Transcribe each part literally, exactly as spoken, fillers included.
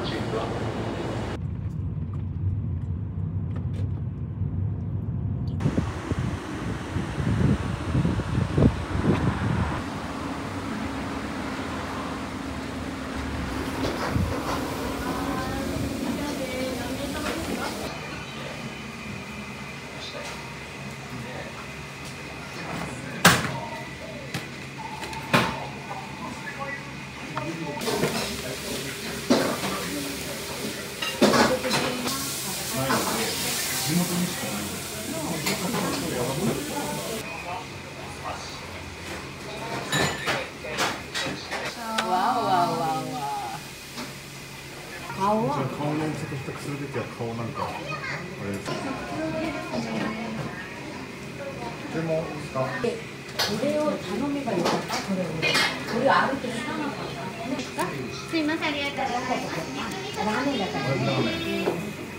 顔は顔のちょっとしたするときは顔なんかあれですでもさこれを頼めばよかったこれをこれをある程度さなかったすいませんありがとうございますラーメンだからね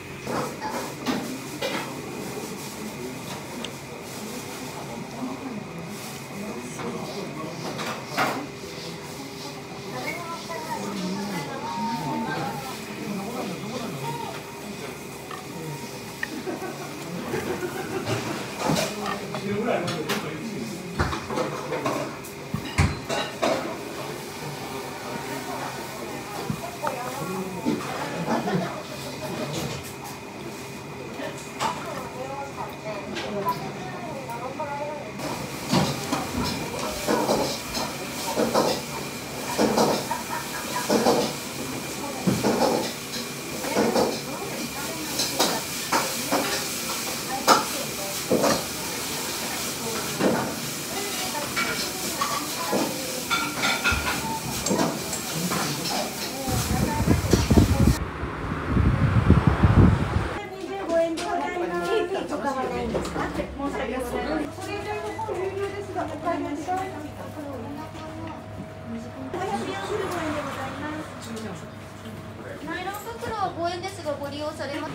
ナイロン袋はごえんですがご利用されます。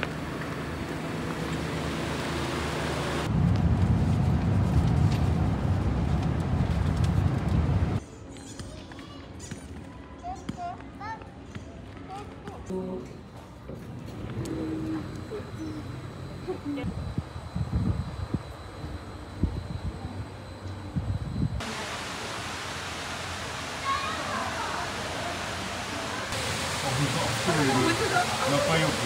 仲良く。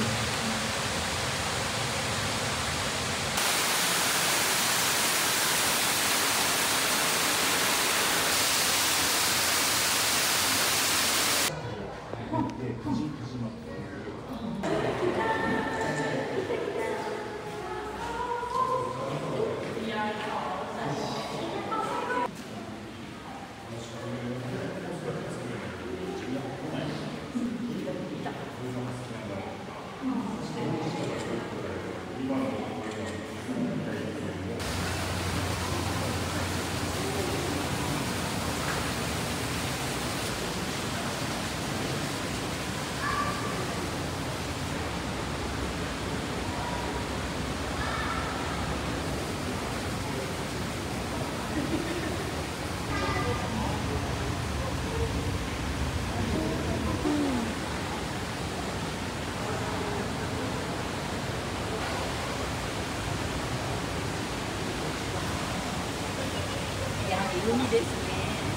海ですね。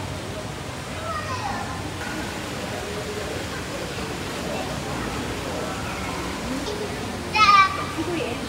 すごい演出。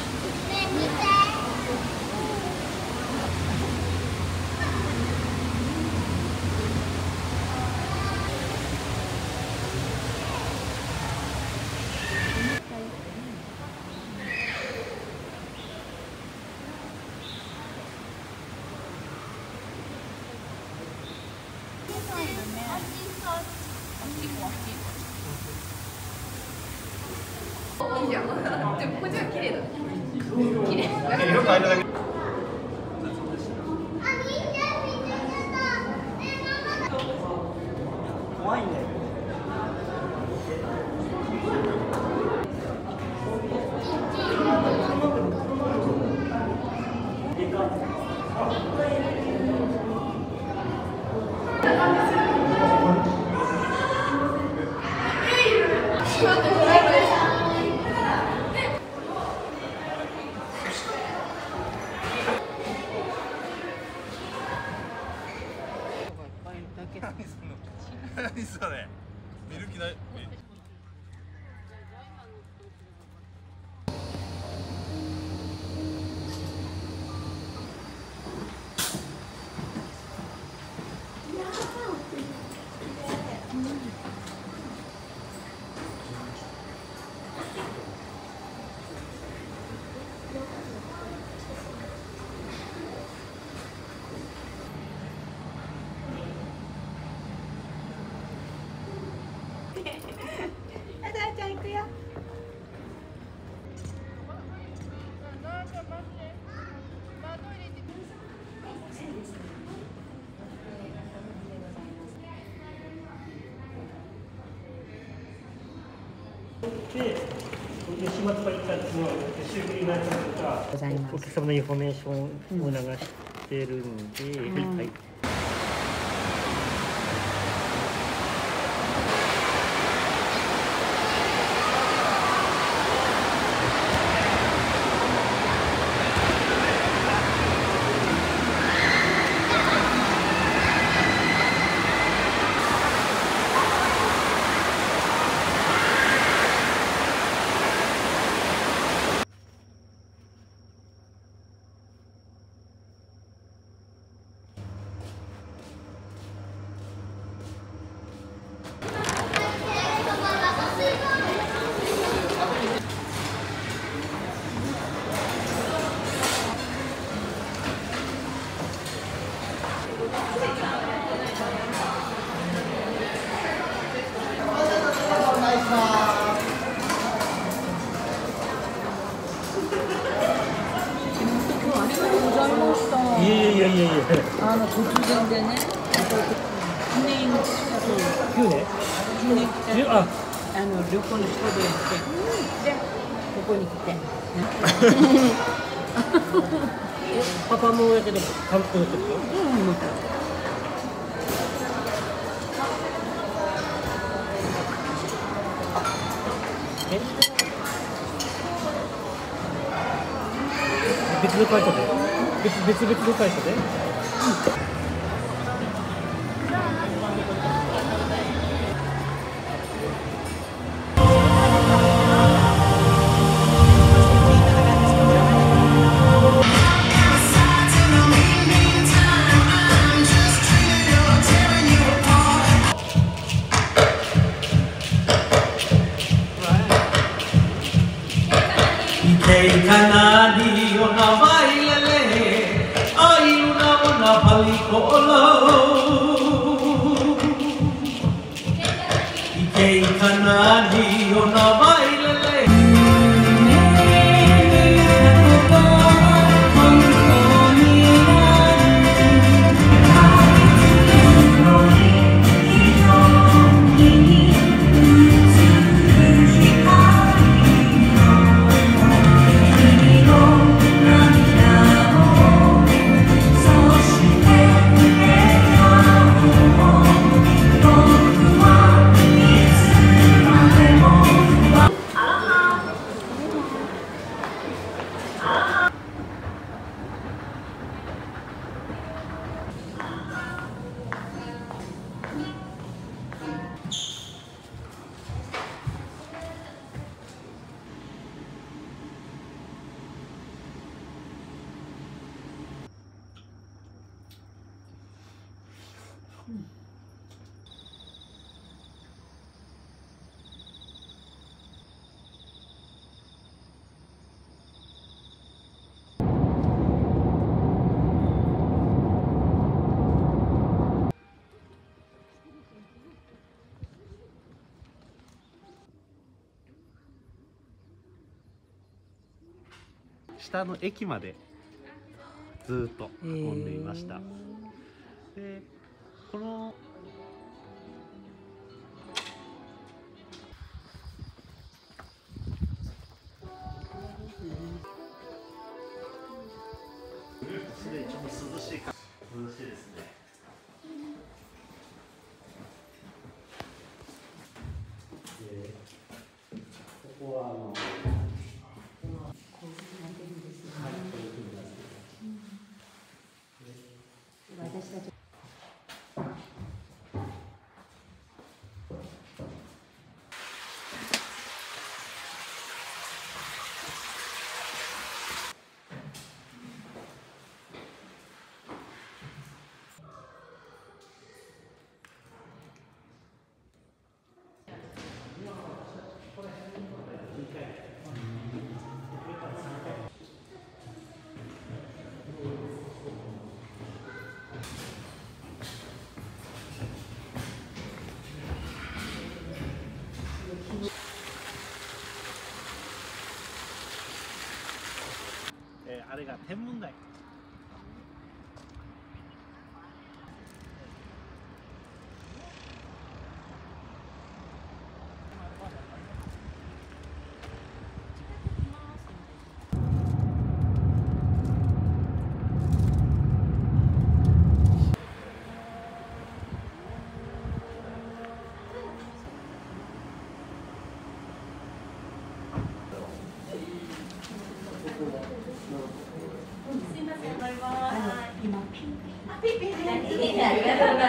いいじゃん。でもこっちは綺麗だ。綺麗。よくあれだけ。怖いんだよ。 で、島とか行ったらその修理会社とかお客様のインフォメーションを流してるんで、うん、はい。いやいやいやいや。 あの突然でね、きゅうねん、 きゅうねん？ きゅうねん来て、 あ、 あの旅行の仕事やって、でここに来て。 パパもやけど韓国の人？うん。え？別の会社で？別別々の会社で？うんKanadi ona bailele ai una una palikolo Ikei Kanadi ona bailele下の駅までずっと運んでいました。で、このすでにちょっと涼しいか涼しいですね。で、ここはあの。 私たちえー、あれが天文台。 今ピンあピンピンありがとうございます。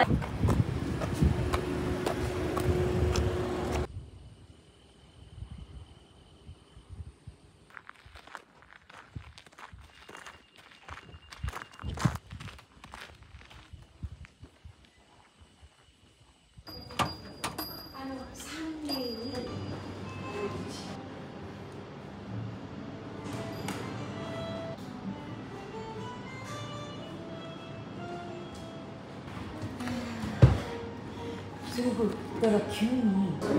すごくだから急に。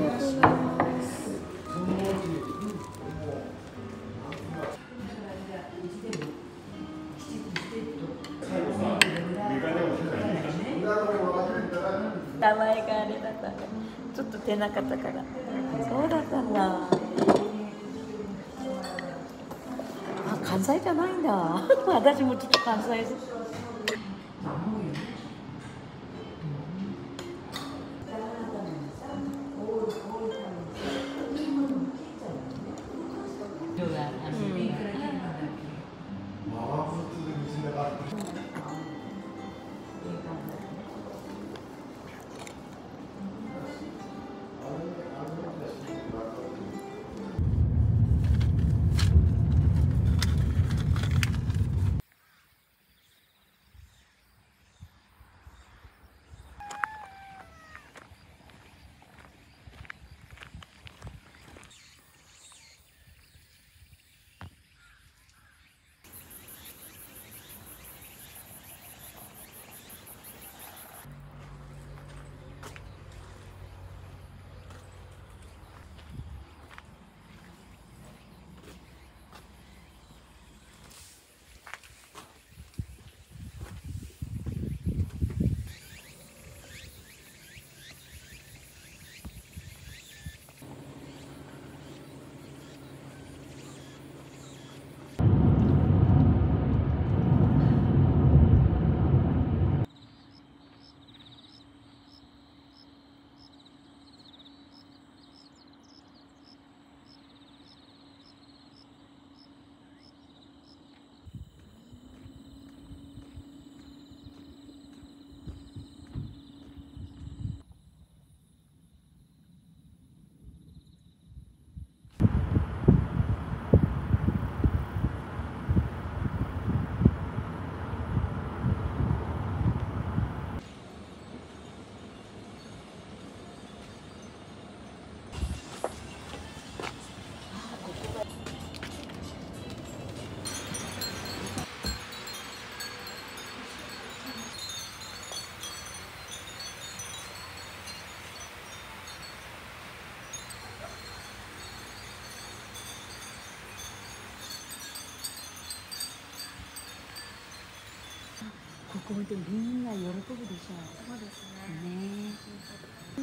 名前があれだったんだ。ちょっと出なかったから。そうだったんだ。あ、関西じゃないんだ。私もちょっと関西です。ここでみんな喜ぶでしょう。そうですね。ねえ。うん。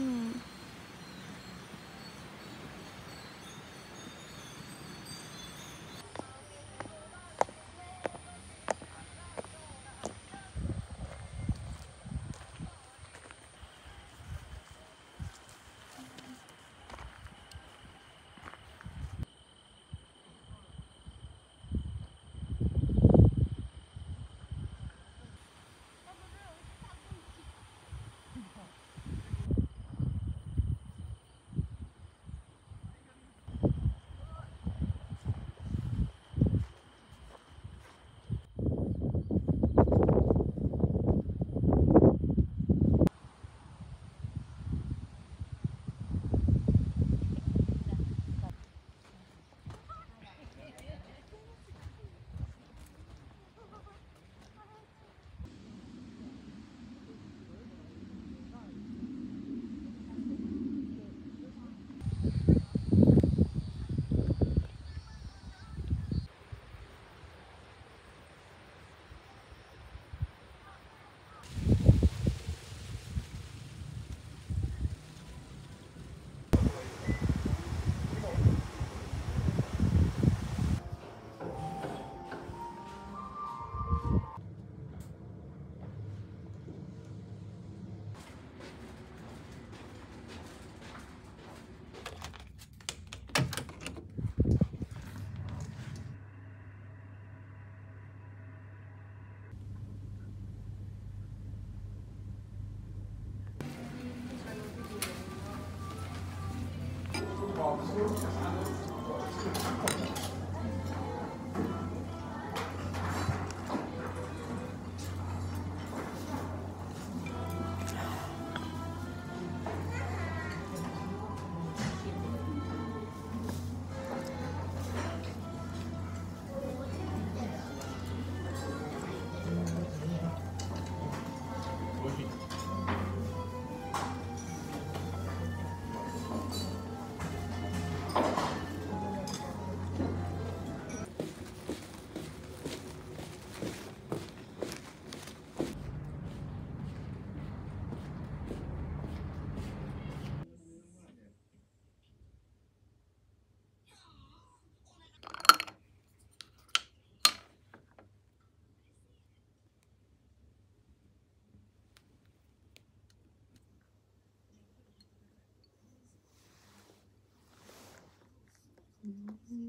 음.